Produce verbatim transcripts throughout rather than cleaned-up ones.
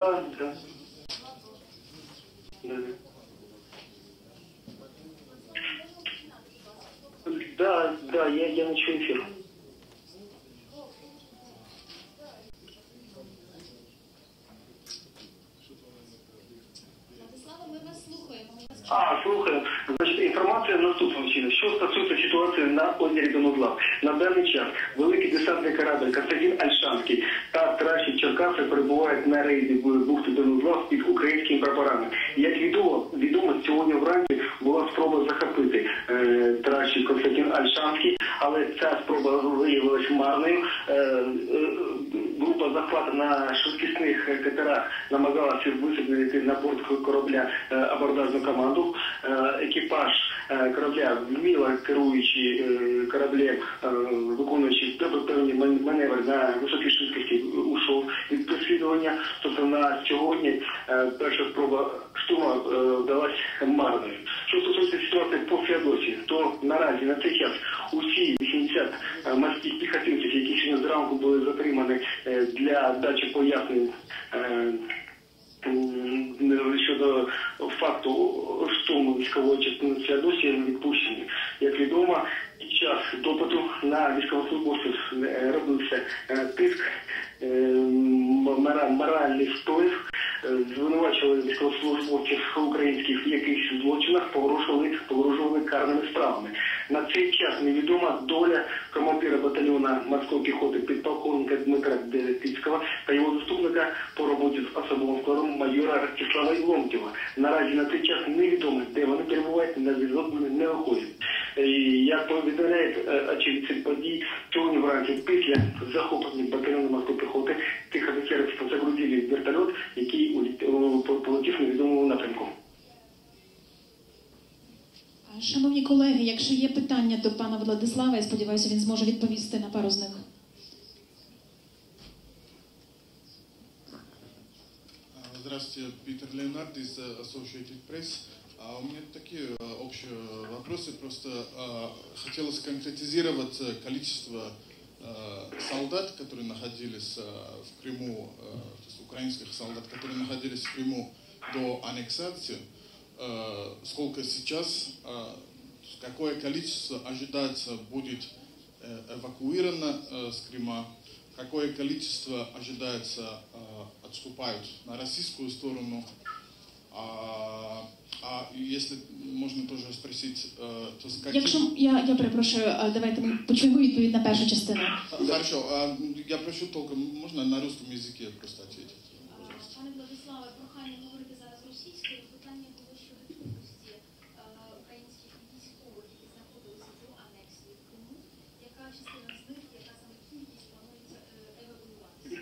Да, да. Да. Да, да, я, я начал эфир. А, слухаю. Значить, інформація наступного чину. Що стосується ситуації на озері Донузлав. На даний час великий десантний корабль Константин Ольшанський та траші Черкаси перебувають на рейді бухти Донузлав під українськими прапорами. Як відомо, відомо сьогодні вранці була спроба захопити е, траші Константин Ольшанський, але ця спроба виявилась марною. Е, е, група захвату на швидкісних катерах намагалася висадити на борт корабля е, абордажну команду. Е, екіпаж е, корабля, вміло керуючи е, кораблем, е, виконуючи певні маневри на високій швидкості, ушов від переслідування. Тобто на сьогодні е, перша спроба штурму е, вдалась марною. Що стосується ситуації по Феодосії, то наразі на цей час усі вісімдесят морських піхотинців, які сьогодні зранку були затримані е, для дачі пояснень е, щодо факту штурму військової частини Феодосії, відпущені. Як відомо, під час допиту на військовослужбовців робився тиск, моральний вплив, звинувачували військовослужбовців українських в якихось злочинах, погрожували, погрожували карними справами. На цей час невідома доля командира батальйону морської піхоти підполковника Дмитра Тицького та його заступника по роботі з особовим складом майора Ростислава Ломтєва. Наразі на цей час невідомо, де вони перебувають, на зв'язок не виходять. Як повідомляють очевидці подій, сьогодні вранці після захоплення батальйону морської піхоти тих офіцерів загрузили в вертольот, який полетів невідомому напрямку. Шановні колеги, якщо є питання до пана Владислава, я сподіваюся, він зможе відповісти на пару з них. Здравствуйте, Питер Леонард из Associated Press. У меня такие общие вопросы. Просто хотелось конкретизировать количество солдат, которые находились в Крыму, то есть украинских солдат, которые находились в Крыму до аннексации. Сколько сейчас, какое количество ожидается будет эвакуировано с Крыма, какое количество ожидается отступают на российскую сторону. А, а если можно тоже спросить, то с каким... Якщо я, я перепрошую, давайте ми почуємо відповідь на першу частину. Хорошо, я прошу только, можно на русском языке просто ответить. Пане Владиславе, прохання говорити зараз російською. Питання було щодо кількості українських військових, які знаходилися до анексії в Криму. Яка частина з них, яка саме кількість планується евакуюватися?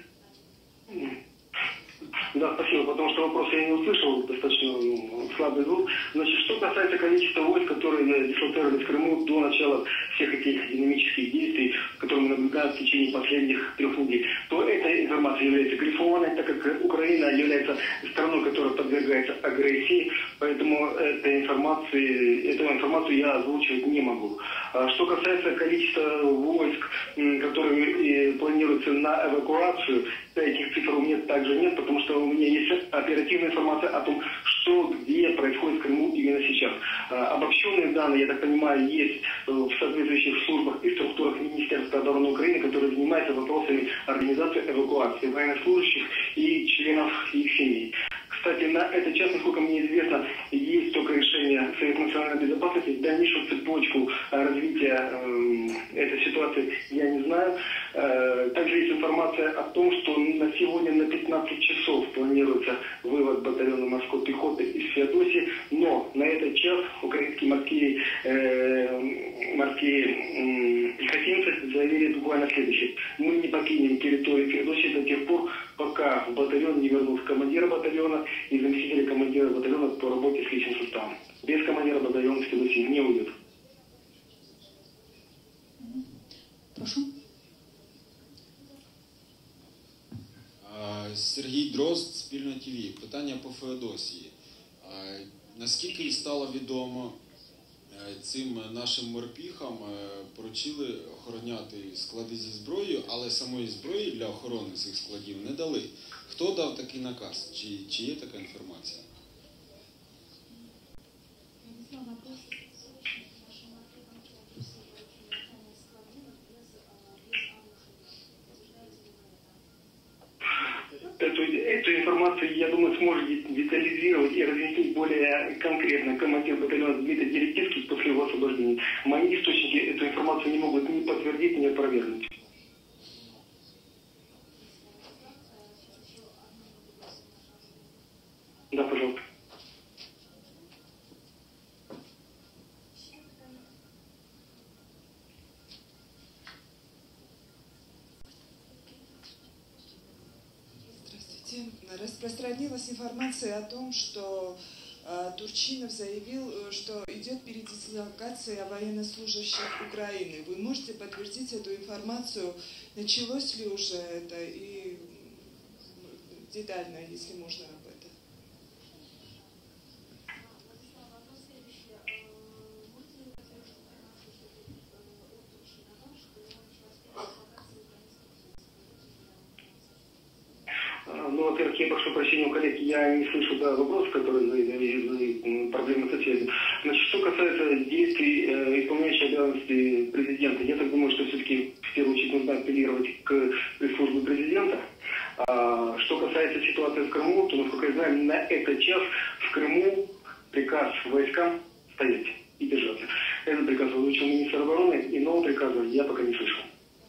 Да, спасибо, потому что вопрос я не услышал, достаточно ну, слабый звук. Значит, что касается количества войск, которые дислоцировались в Крыму до начала всех этих динамических действий, которые мы наблюдаем в течение последних трех недель, то эта информация является грифованной, так как Украина является страной, которая подвергается агрессии, поэтому этой информации, эту информацию я озвучивать не могу. Что касается количества войск, которые планируются на эвакуацию, этих цифр у меня также нет, потому что у меня есть оперативная информация о том, что где происходит в Крыму именно сейчас. Обобщенные данные, я так понимаю, есть в соответствующих службах и структурах Министерства обороны Украины, которые занимаются вопросами организации эвакуации военнослужащих и членов их семей. Кстати, на этот час, насколько мне известно, есть только решение Совета национальной безопасности. Дальнейшую цепочку развития э, этой ситуации я не знаю. Э, также есть информация о том, что на сегодня на пятнадцать часов планируется вывод батальона морской пехоты из Феодосии, но на этот час украинские морские, э, морские э, пехотинцы заявили буквально следующее. Мы не покинем территорию Феодосии до тех пор, пока в батальон не вернулся командира батальона и заместитель командира батальона по работе с личным составом. Без командира батальона в Феодосии не уйдет. Прошу. Сергій Дрозд, Спільна ТВ. Питання по Феодосії. Наскільки стало відомо, цим нашим морпіхам поручили охороняти склади зі зброєю, але самої зброї для охорони цих складів не дали. Хто дав такий наказ? Чи, чи є така інформація? Владислав, вопрос следующий. Нашим архивам все эти склады без, без оружия. Подтверждаете ли вы это? Эту, эту информацию, я думаю, сможет детализировать и разъяснить более конкретно командир батальона Дмитрий Деревкинский после его освобождения. Мои источники эту информацию не могут ни подтвердить, ни опровергнуть. Да, пожалуйста. Здравствуйте. Распространилась информация о том, что э, Турчинов заявил, что идет передислокация военнослужащих Украины. Вы можете подтвердить эту информацию? Началось ли уже это? И детально, если можно, об этом. Владислав, вопрос следующий. Можете ли вы подтвердить информацию, что от Турчинова, что началась передислокация украинских Ну, во-первых, я прошу прощения у коллег, я не слышу да, вопрос, который вы проблемы со связью. Значит, что касается действий, э, исполняющей обязанности президента, я так думаю, что все-таки в первую очередь нужно апеллировать к пресс-службе президента. А, что касается ситуации в Крыму, то, насколько я знаю, на этот час в Крыму приказ войскам стоять и держаться. Этот приказ озвучил министр обороны, и нового приказа я пока не слышал.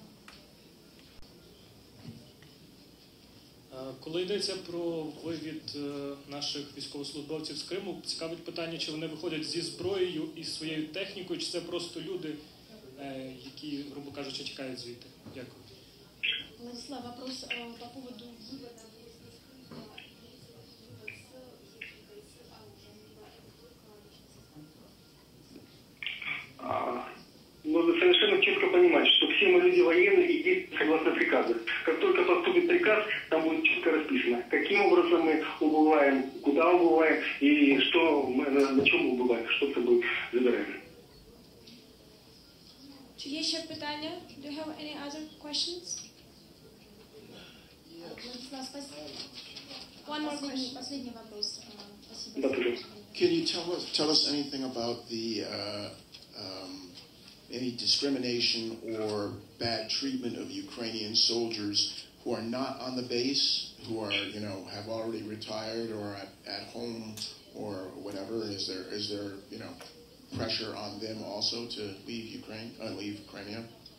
Коли йдеться про вивід наших військовослужбовців з Криму, цікавить питання, чи вони виходять зі зброєю і своєю технікою, чи це просто люди, які, грубо кажучи, тікають звідти. Дякую. Владислав, вопрос э, по поводу вывода. Нужно совершенно четко понимать, что все мы люди военные и действуем согласно приказу. Как только поступит приказ, там будет четко расписано, каким образом мы убываем, куда убываем и что мы, на, на чем мы убываем, что с собой забираем. Чи є ще питання? Do you have any other questions? Владислав, спасибо. One more Последний, question. последний вопрос. Спасибо. Да, пожалуйста. Can you tell us tell us anything about the uh, um, any discrimination or bad treatment of Ukrainian soldiers who are not on the base, who are you know have already retired or at, at home or whatever? Is there is there you know pressure on them also to leave Ukraine, uh, leave Crimea?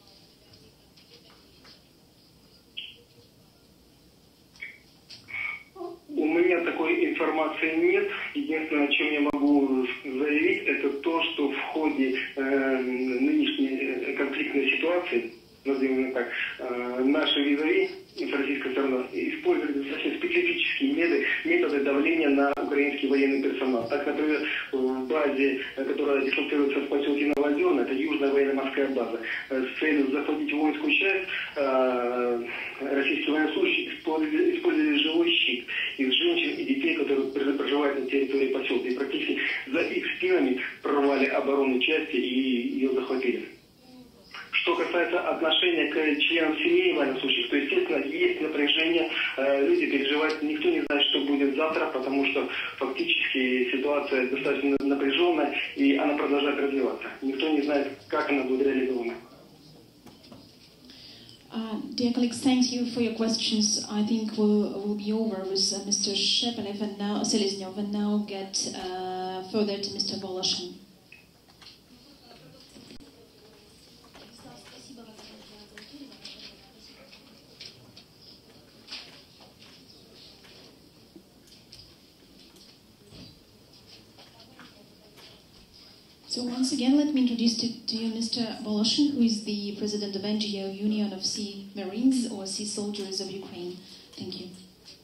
У меня такой информации нет. Единственное, о чем я могу заявить, это то, что в ходе э, нынешней конфликтной ситуации, назовем так, э, наши визави с российской стороны использовали достаточно специфические методы, методы давления на украинский военный персонал. Так, например, в базе, которая дислоцируется в поселке Новоозерно, это южная военно-морская база, с целью захватить воинскую часть, э, российские военнослужащие использовали, использовали живой щит из женщин и детей, которые проживают на территории поселка. И практически за их спинами прорвали оборону части и ее захватили. Что касается отношения к членам семей военнослужащих, то, естественно, есть напряжение, люди переживают, никто не знает, что будет завтра, потому что фактически ситуация достаточно напряженная, и она продолжает развиваться. Никто не знает, как она будет реализована. Uh, dear colleagues, thank you for your questions. I think we'll, we'll be over with uh, Mister Shepelev and now Seleznyov, and now get uh, further to Mister Voloshin. Спасибо вам за эфир. So once again, let me introduce to, to you Mister Voloshin, who is the president of N G O, Union of Sea Marines or Sea Soldiers of Ukraine. Thank you.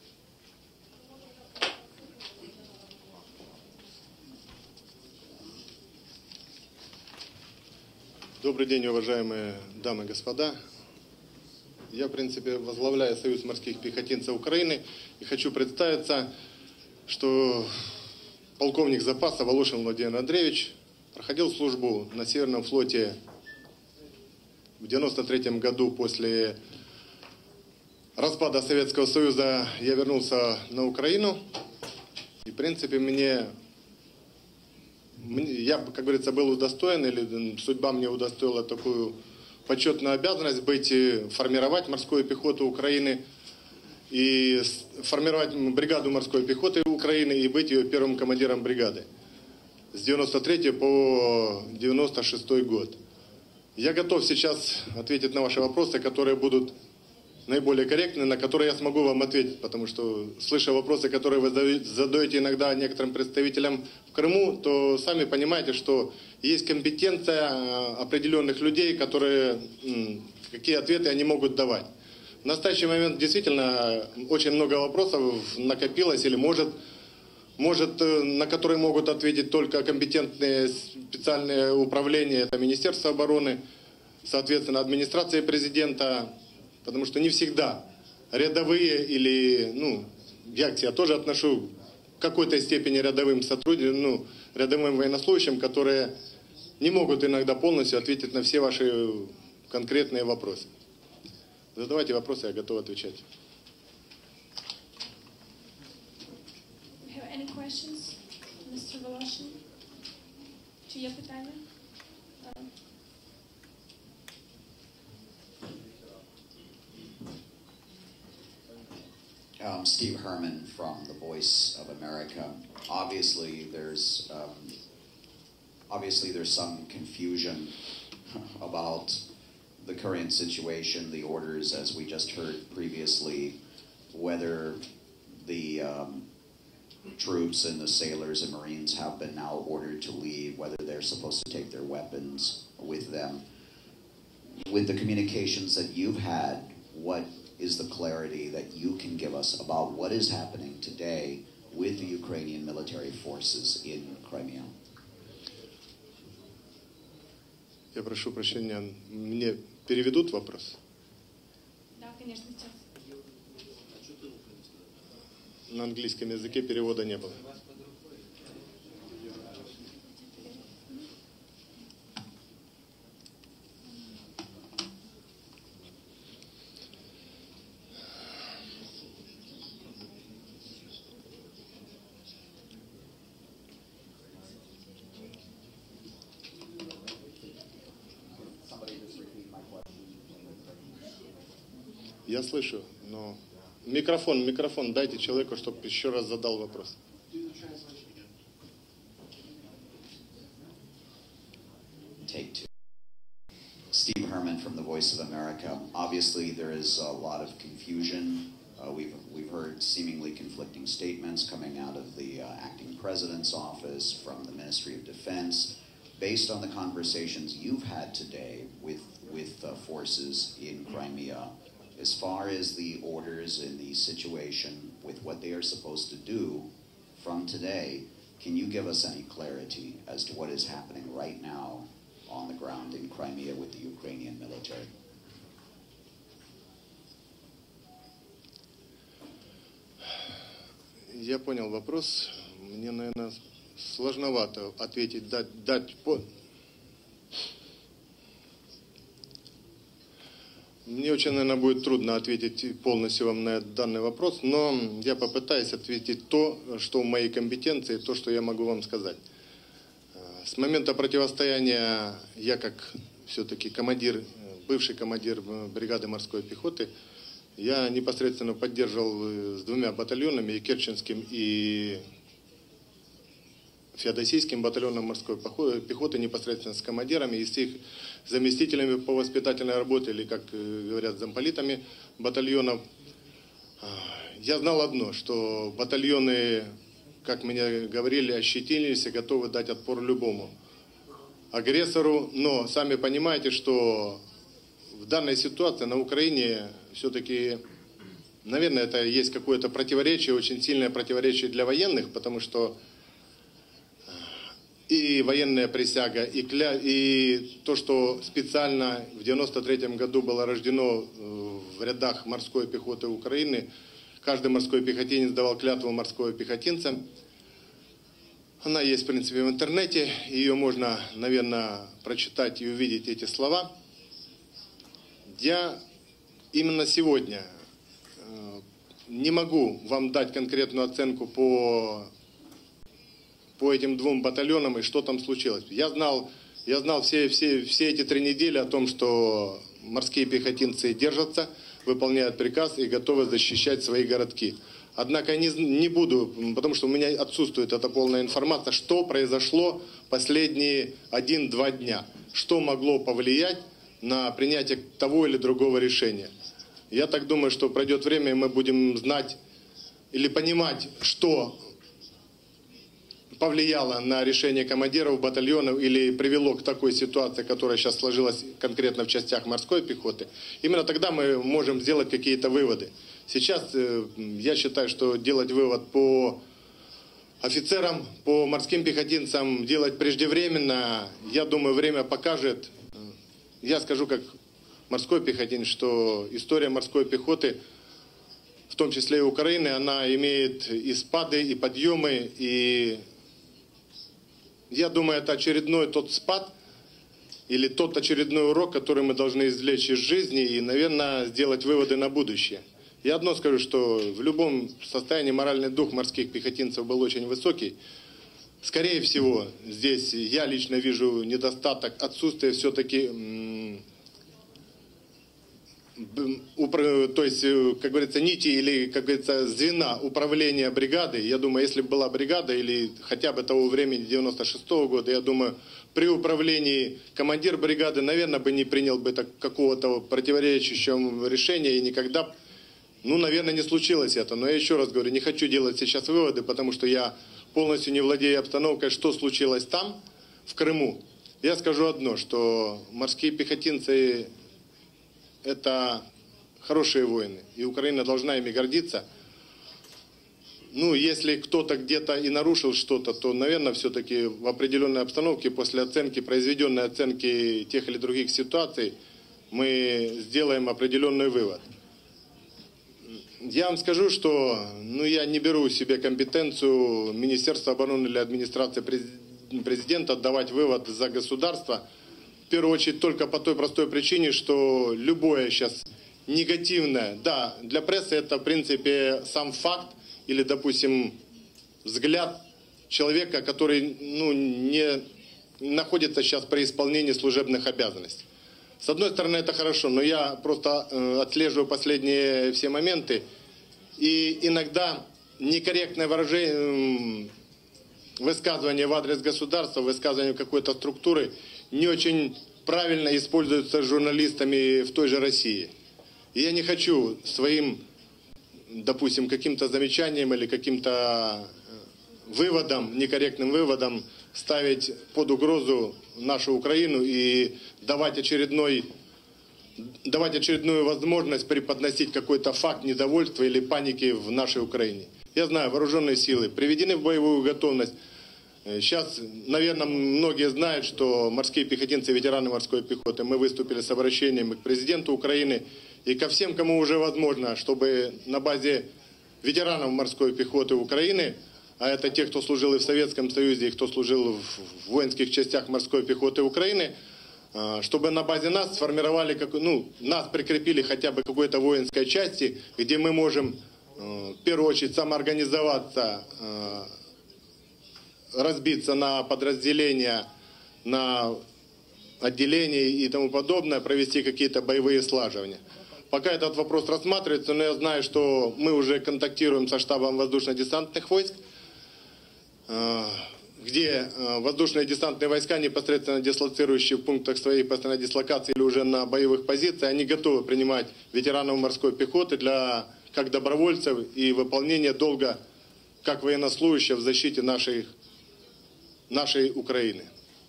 Добрый день, уважаемые дамы и господа. Я, в принципе, возглавляю Союз морских пехотинцев Украины и хочу представиться, что полковник запаса Волошин Владимир Андреевич проходил службу на Северном флоте в девяносто третьем году после распада Советского Союза я вернулся на Украину. И, в принципе, мне, мне я, как говорится, был удостоен, или судьба мне удостоила такую почетную обязанность быть, формировать морскую пехоту Украины, и формировать бригаду морской пехоты Украины и быть ее первым командиром бригады с девяносто третьего по девяносто шестой год. Я готов сейчас ответить на ваши вопросы, которые будут наиболее корректны, на которые я смогу вам ответить, потому что, слыша вопросы, которые вы задаете иногда некоторым представителям в Крыму, то сами понимаете, что есть компетенция определенных людей, которые, какие ответы они могут давать. В настоящий момент действительно очень много вопросов накопилось или может, может, на которые могут ответить только компетентные специальные управления, это Министерство обороны, соответственно, администрация президента, потому что не всегда рядовые или, ну, я к себе тоже отношу в какой-то степени рядовым сотрудникам, ну, рядовым военнослужащим, которые не могут иногда полностью ответить на все ваши конкретные вопросы. Задавайте вопросы, я готов отвечать. Have any questions, мистер Волошин? Чи є питання? Um, Steve Herman from the Voice of America. Obviously, there's um, obviously there's some confusion about the current situation, the orders, as we just heard previously, whether the um, troops and the sailors and Marines have been now ordered to leave, whether they're supposed to take their weapons with them. With the communications that you've had, what is the clarity that you can give us about what is happening today with the Ukrainian military forces in Crimea? Я прошу прощения, мне переведут вопрос? Да, конечно, сейчас. На английском языке перевода не было. Я слышу, но микрофон, микрофон дайте человеку, чтобы еще раз задал вопрос. Take two. Steve Herman from the Voice of America. Obviously, there is a lot of confusion. Uh, we've we've heard seemingly conflicting statements coming out of the uh, acting president's office, from the Ministry of Defense. Based on the conversations you've had today with with uh, forces in Crimea, as far as the orders and the situation with what they are supposed to do from today, can you give us any clarity as to what is happening right now on the ground in Crimea with the Ukrainian military? Я понял вопрос. Мне, наверное, сложновато ответить, дать, дать по... Мне очень, наверное, будет трудно ответить полностью вам на данный вопрос, но я попытаюсь ответить то, что в моей компетенции, то, что я могу вам сказать. С момента противостояния я, как все-таки командир, бывший командир бригады морской пехоты, я непосредственно поддерживал с двумя батальонами, и Керченским, и Феодосийским батальоном морской пехоты, непосредственно с командирами и с их заместителями по воспитательной работе, или, как говорят, замполитами батальонов. Я знал одно, что батальоны, как мне говорили, ощетинились и готовы дать отпор любому агрессору. Но сами понимаете, что в данной ситуации на Украине все-таки, наверное, это есть какое-то противоречие, очень сильное противоречие для военных, потому что и военная присяга, и, кля... и то, что специально в девяносто третьем году было рождено в рядах морской пехоты Украины, каждый морской пехотинец давал клятву морского пехотинца. Она есть, в принципе, в интернете, ее можно, наверное, прочитать и увидеть эти слова. Я именно сегодня не могу вам дать конкретную оценку по, по этим двум батальонам и что там случилось. Я знал, я знал все, все, все эти три недели о том, что морские пехотинцы держатся, выполняют приказ и готовы защищать свои городки. Однако не, не буду, потому что у меня отсутствует эта полная информация, что произошло последние один-два дня, что могло повлиять на принятие того или другого решения. Я так думаю, что пройдет время, и мы будем знать или понимать, что повлияло на решение командиров батальонов или привело к такой ситуации, которая сейчас сложилась конкретно в частях морской пехоты. Именно тогда мы можем сделать какие-то выводы. Сейчас я считаю, что делать вывод по офицерам, по морским пехотинцам делать преждевременно. Я думаю, время покажет. Я скажу как морской пехотинец, что история морской пехоты, в том числе и Украины, она имеет и спады, и подъемы. И я думаю, это очередной тот спад или тот очередной урок, который мы должны извлечь из жизни и, наверное, сделать выводы на будущее. Я одно скажу, что в любом состоянии моральный дух морских пехотинцев был очень высокий. Скорее всего, здесь я лично вижу недостаток, отсутствие все-таки, то есть, как говорится, нити или, как говорится, звена управления бригадой. Я думаю, если бы была бригада или хотя бы того времени девяносто шестого года, я думаю, при управлении командир бригады, наверное, бы не принял бы так, какого-то противоречащего решения и никогда, ну, наверное, не случилось это. Но я еще раз говорю, не хочу делать сейчас выводы, потому что я полностью не владею обстановкой, что случилось там, в Крыму. Я скажу одно, что морские пехотинцы – это хорошие воины, и Украина должна ими гордиться. Ну, если кто-то где-то и нарушил что-то, то, наверное, все-таки в определенной обстановке, после оценки, произведенной оценки тех или других ситуаций, мы сделаем определенный вывод. Я вам скажу, что ну, я не беру себе компетенцию Министерства обороны или администрации президента давать вывод за государство. В первую очередь только по той простой причине, что любое сейчас негативное, да, для прессы это в принципе сам факт или, допустим, взгляд человека, который ну, не находится сейчас при исполнении служебных обязанностей. С одной стороны, это хорошо, но я просто э, отслеживаю последние все моменты, и иногда некорректное выражение, э, высказывание в адрес государства, высказывание какой-то структуры не очень правильно используются журналистами в той же России. И я не хочу своим, допустим, каким-то замечанием или каким-то выводом, некорректным выводом ставить под угрозу нашу Украину и давать очередной, давать очередную возможность преподносить какой-то факт недовольства или паники в нашей Украине. Я знаю, вооруженные силы приведены в боевую готовность. Сейчас, наверное, многие знают, что морские пехотинцы, ветераны морской пехоты, мы выступили с обращением и к президенту Украины, и ко всем, кому уже возможно, чтобы на базе ветеранов морской пехоты Украины, а это те, кто служил и в Советском Союзе, и кто служил в воинских частях морской пехоты Украины, чтобы на базе нас сформировали, ну, нас прикрепили хотя бы к какой-то воинской части, где мы можем в первую очередь самоорганизоваться, разбиться на подразделения, на отделения и тому подобное, провести какие-то боевые слаживания. Пока этот вопрос рассматривается, но я знаю, что мы уже контактируем со штабом воздушно-десантных войск, где воздушные десантные войска, непосредственно дислоцирующие в пунктах своей постоянной дислокации или уже на боевых позициях, они готовы принимать ветеранов морской пехоты для, как добровольцев и выполнения долга как военнослужащих в защите нашей, нашей Украины.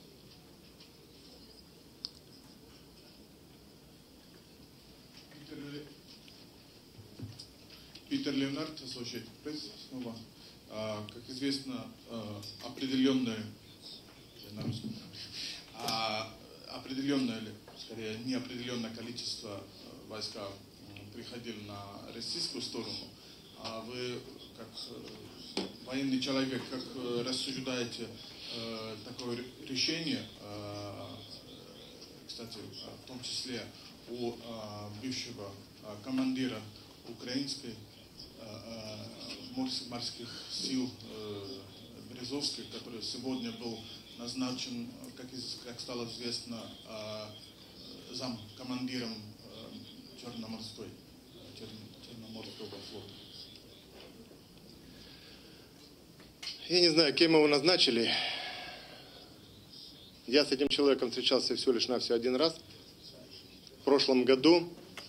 Питер Леонард, Associated Press, снова. А, как известно, а, определенное, на русском, а, определенное, или скорее неопределенное количество войска приходили на российскую сторону. А вы, как военный человек, как рассуждаете а, такое решение, а, кстати, в том числе у а, бывшего а, командира украинской морских сил Березовский, который сегодня был назначен, как, из, как стало известно, замкомандиром Черноморской, Черноморского флота. Я не знаю, кем его назначили. Я с этим человеком встречался всего лишь навсего один раз. В прошлом году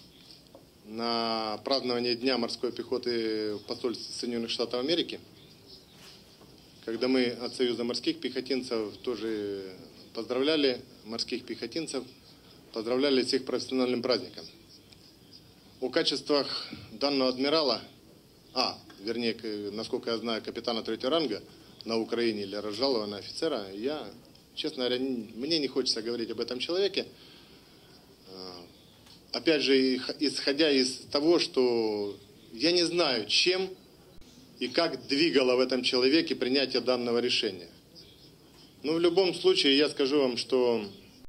на празднование Дня морской пехоты в посольстве Соединенных Штатов Америки, когда мы от Союза морских пехотинцев тоже поздравляли морских пехотинцев, поздравляли с их профессиональным праздником. О качествах данного адмирала, а, вернее, насколько я знаю, капитана третьего ранга на Украине или разжалованного офицера, я, честно говоря, мне не хочется говорить об этом человеке. Опять же, исходя из того, что я не знаю, чем и как двигало в этом человеке принятие данного решения. Но в любом случае я скажу вам, что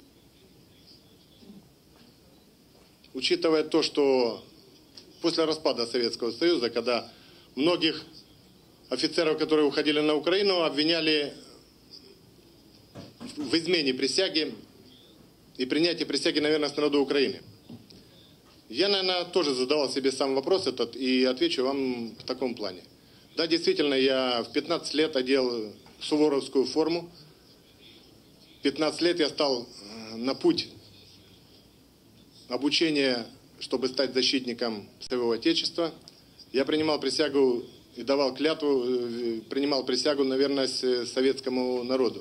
учитывая то, что после распада Советского Союза, когда многих офицеров, которые уходили на Украину, обвиняли в измене присяги и принятии присяги на верность народу Украины. Я, наверное, тоже задавал себе сам вопрос этот и отвечу вам в таком плане. Да, действительно, я в пятнадцать лет одел суворовскую форму. В пятнадцать лет я стал на путь обучения, чтобы стать защитником своего Отечества. Я принимал присягу и давал клятву, принимал присягу на верность советскому народу.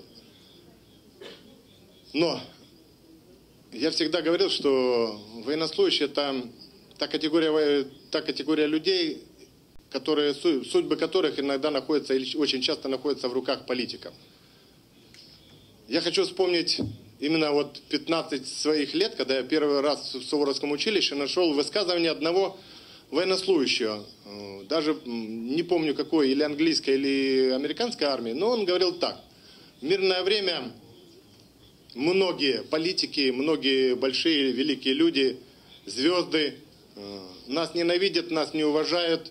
Но я всегда говорил, что военнослужащие это та категория, та категория людей, которые, судьбы которых иногда находятся или очень часто находятся в руках политиков. Я хочу вспомнить именно вот пятнадцать своих лет, когда я первый раз в Суворовском училище нашел высказывание одного военнослужащего, даже не помню какой, или английской, или американской армии, но он говорил так: в мирное время многие политики, многие большие, великие люди, звезды нас ненавидят, нас не уважают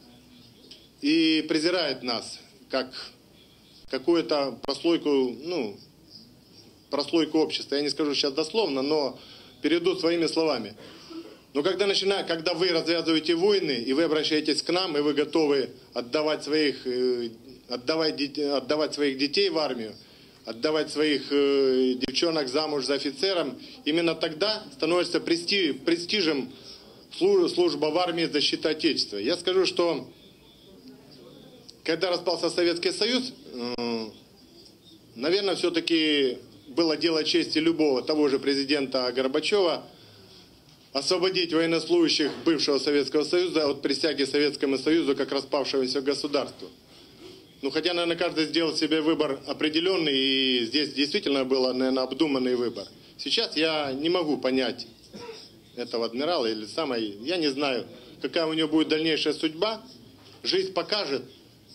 и презирают нас, как какую-то прослойку, ну, прослойку общества. Я не скажу сейчас дословно, но перейду своими словами. Но когда, начинаю, когда вы развязываете войны, и вы обращаетесь к нам, и вы готовы отдавать своих, отдавать, отдавать своих детей в армию, отдавать своих э, девчонок замуж за офицером, именно тогда становится прести, престижем служба в армии, защита Отечества. Я скажу, что когда распался Советский Союз, э, наверное, все-таки было дело чести любого того же президента Горбачева освободить военнослужащих бывшего Советского Союза от присяги Советскому Союзу как распавшемуся государству. Ну, хотя, наверное, каждый сделал себе выбор определенный, и здесь действительно был, наверное, обдуманный выбор. Сейчас я не могу понять этого адмирала или самой, я не знаю, какая у него будет дальнейшая судьба. Жизнь покажет.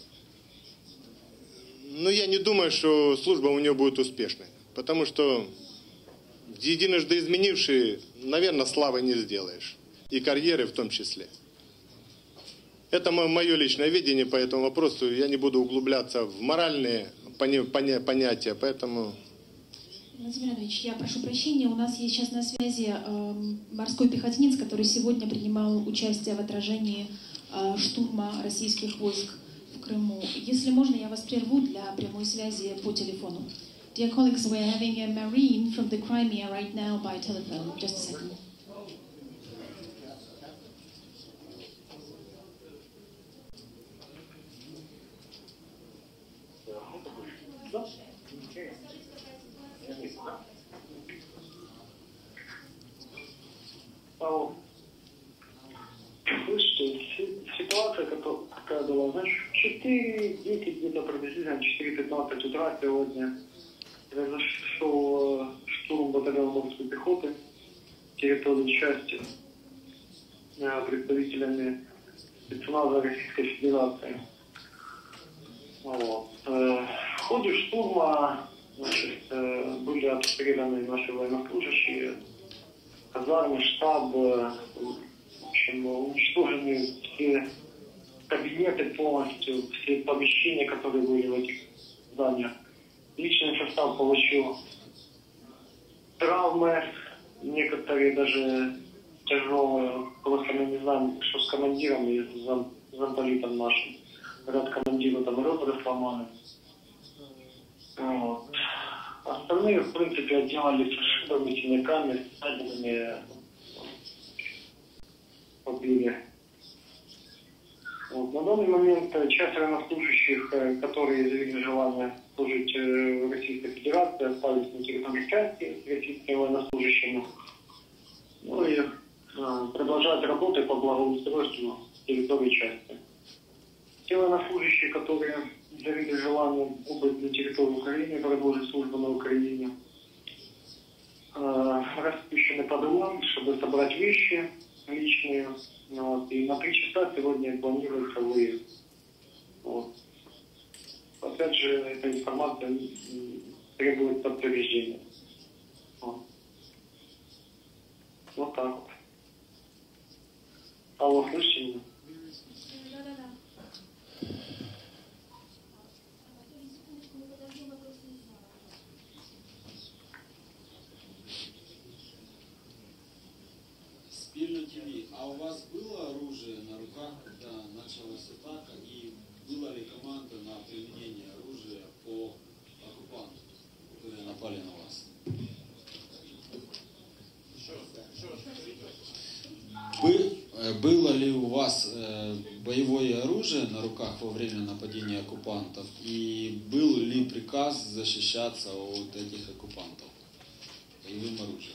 Но я не думаю, что служба у него будет успешной. Потому что единожды изменивший, наверное, славы не сделаешь. И карьеры в том числе. Это мое личное видение по этому вопросу. Я не буду углубляться в моральные понятия, поэтому... Владимир Андреевич, я прошу прощения, у нас есть сейчас на связи э, морской пехотинец, который сегодня принимал участие в отражении э, штурма российских войск в Крыму. Если можно, я вас прерву для прямой связи по телефону. Dear colleagues, we are having a marine from the Crimea right now by telephone. Just a second. Слышите, ситуация какая была, значит, в четыре десять, где-то приблизительно четыре пятнадцать утра сегодня произошел штурм батальона морской пехоты территории части представителями спецназа Российской Федерации. Вот. В ходе штурма, значит, были обстреляны наши военнослужащие, казармы, штаб, в общем, уничтожены все кабинеты полностью, все помещения, которые были в этих зданиях. Личный состав получил травмы, некоторые даже тяжелые. Просто мы не знаем, что с командиром и с зам, замполитом нашим. Говорят, командиру там ребра сломали. Вот. Остальные, в принципе, отделались шибами, синяками, ссадинами, побили. Вот. На данный момент часть военнослужащих, которые изъявили желание служить в Российской Федерации, остались на территории части российскими военнослужащими. Ну и э, продолжают работы по благоустройству территории части. Те военнослужащие, которые изъявили желание убыть на территории Украины, продолжить службу на Украине, э, распущены по домам, чтобы собрать вещи личные. Вот, и на три часа сегодня планируется выезд. Вот. Опять же, эта информация требует подтверждения. Вот. Вот так вот. Алло, слышите меня? Спільно ТВ. А у вас было оружие на руках, когда началась атака, и была ли команда на применение оружия по оккупанту, которые напали на вас? Бы, было ли у вас э, боевое оружие на руках во время нападения оккупантов, и был ли приказ защищаться от этих оккупантов боевым оружием?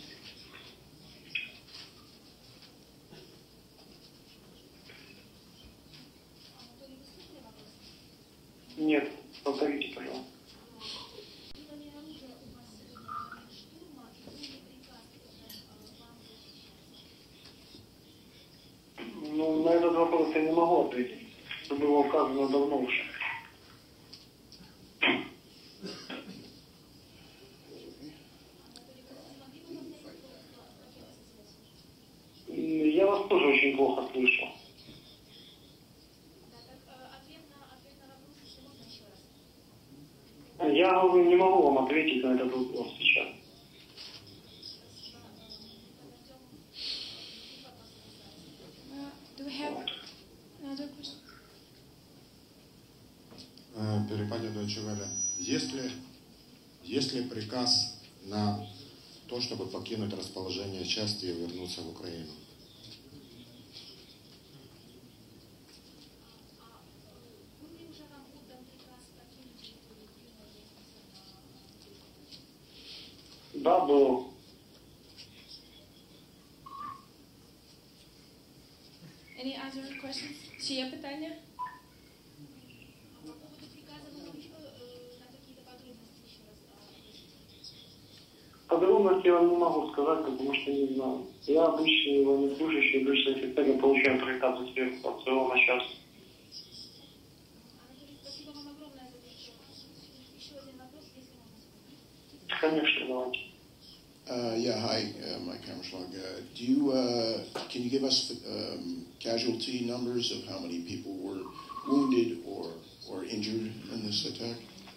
Нет, повторите, пожалуйста. Ну, на этот вопрос я не могу ответить. Это было указано давно уже. Я вас тоже очень плохо слышу. Я говорю, не могу вам ответить на этот вопрос сейчас. Do we have another question? Перепадя Deutsche Welle. Есть ли, есть ли приказ на то, чтобы покинуть расположение части и вернуться в Украину? Да, был. Any other questions? Чи є питання? Подробности я вам не могу сказать, потому что не знаю. Я обычный военнослужащий, обычный офицер, я получаю приказы сверху от своего начальства. Конечно, давайте. Uh, yeah, hi, uh, Mike Hammerschlag. Uh, do you, uh, can you give us um, casualty numbers of how many people were wounded or, or injured in this attack?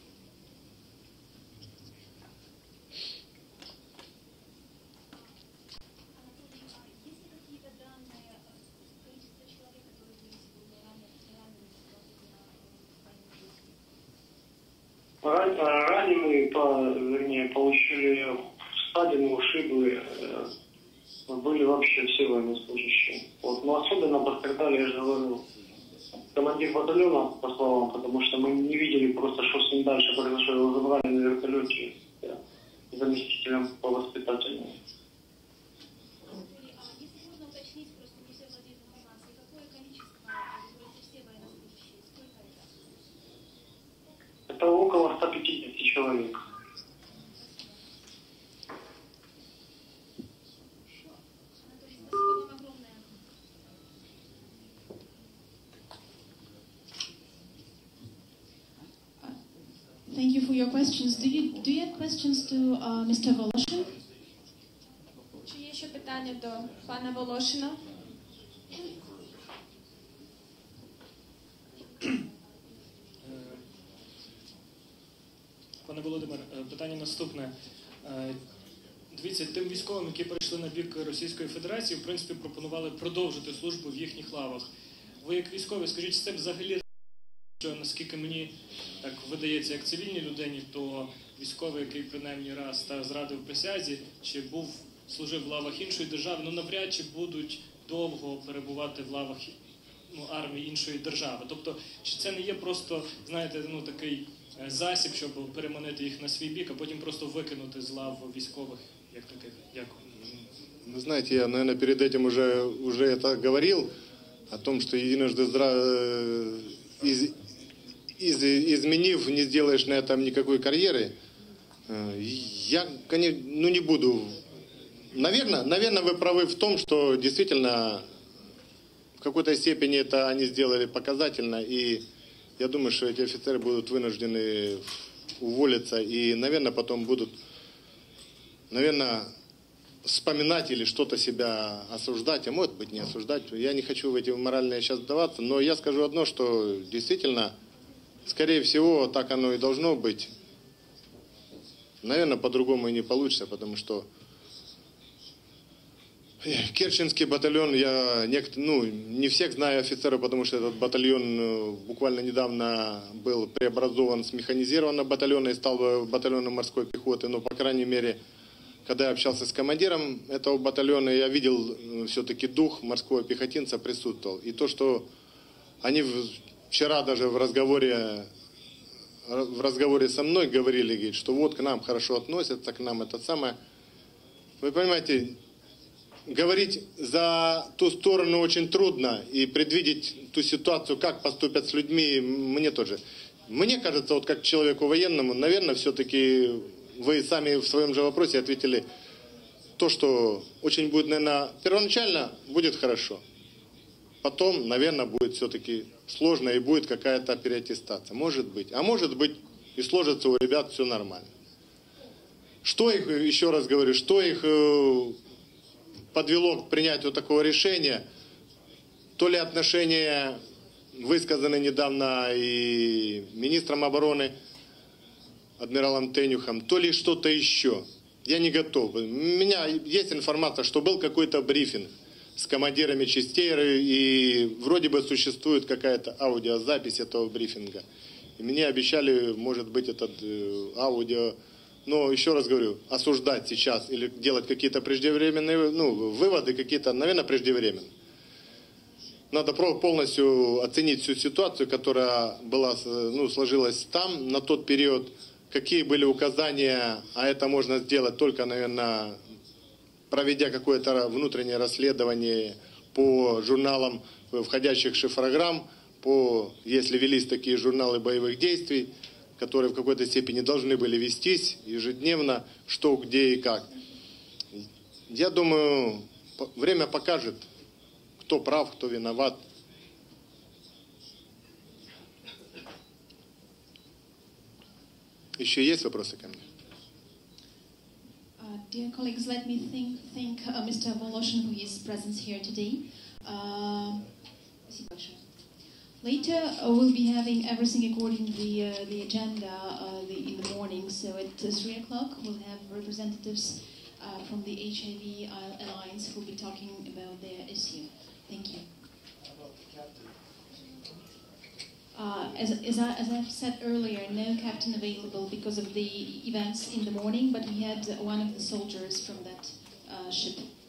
Раненые, вернее, получили ссадины, ушибы, были вообще все военнослужащие. Вот. Но особенно пострадали, я же говорю, командир батальона, по словам, потому что мы не видели просто, что с ним дальше произошло. Его забрали на вертолете заместителем по воспитательному. Это около ста пятидесяти человек. Thank you for your questions. Do you do you have questions to uh, Mister Voloshin? Чи є ще питання до пана Волошина? Пане Володимир, питання наступне. Дивіться, тим військовим, які перейшли на бік Російської Федерації, в принципі, пропонували продовжити службу в їхніх лавах. Ви як військові, скажіть, це взагалі, що наскільки мені так видається, як цивільній людині, то військовий, який принаймні раз та зрадив присязі, чи був, служив в лавах іншої держави, ну навряд чи будуть довго перебувати в лавах ну, армії іншої держави. Тобто, чи це не є просто, знаєте, ну такий засіб, щоб переманити їх на свій бік, а потім просто викинути з лав військових, як таких? Дякую. Вы знаете, я, наверное, перед этим уже, уже это говорил, о том, что единожды здра... из... Из... изменив, не сделаешь на этом никакой карьеры. Я, конечно, ну не буду. Наверное, наверное, вы правы в том, что действительно в какой-то степени это они сделали показательно, и я думаю, что эти офицеры будут вынуждены уволиться и, наверное, потом будут, наверное, вспоминать или что-то себя осуждать, а может быть не осуждать. Я не хочу в эти моральные сейчас вдаваться, но я скажу одно, что действительно, скорее всего, так оно и должно быть. Наверное, по-другому и не получится, потому что Керченский батальон, я ну, не всех знаю офицеров, потому что этот батальон буквально недавно был преобразован с механизированного батальона и стал батальоном морской пехоты. Но, по крайней мере, когда я общался с командиром этого батальона, я видел все-таки дух морского пехотинца присутствовал. И то, что они вчера даже в разговоре, в разговоре со мной говорили, говорит, что вот к нам хорошо относятся, к нам это самое. Вы понимаете, говорить за ту сторону очень трудно, и предвидеть ту ситуацию, как поступят с людьми, мне тоже. Мне кажется, вот как человеку военному, наверное, все-таки вы сами в своем же вопросе ответили то, что очень будет, наверное, первоначально будет хорошо. Потом, наверное, будет все-таки сложно и будет какая-то переаттестация. Может быть. А может быть и сложится у ребят все нормально. Что их, еще раз говорю, что их подвело к принятию такого решения, то ли отношения, высказаны недавно и министром обороны, адмиралом Тенюхом, то ли что-то еще. Я не готов. У меня есть информация, что был какой-то брифинг с командирами частей, и вроде бы существует какая-то аудиозапись этого брифинга. И мне обещали, может быть, этот аудио. Но еще раз говорю, осуждать сейчас или делать какие-то преждевременные ну, выводы, какие-то, наверное, преждевременные. Надо полностью оценить всю ситуацию, которая была, ну, сложилась там на тот период, какие были указания, а это можно сделать только, наверное, проведя какое-то внутреннее расследование по журналам входящих шифрограмм, по, если велись такие журналы боевых действий, которые в какой-то степени должны были вестись ежедневно, что, где и как. Я думаю, время покажет, кто прав, кто виноват. Еще есть вопросы ко мне? Uh, dear colleagues, let me think, thank uh, Mister Voloshin, who is present here today. Uh, Later, uh, we'll be having everything according to the, uh, the agenda uh, the, in the morning. So at uh, three o'clock, we'll have representatives uh, from the H I V Alliance who will be talking about their issue. Thank you. Uh, as, as, I, as I've said earlier, no captain available because of the events in the morning, but we had one of the soldiers from that uh, ship.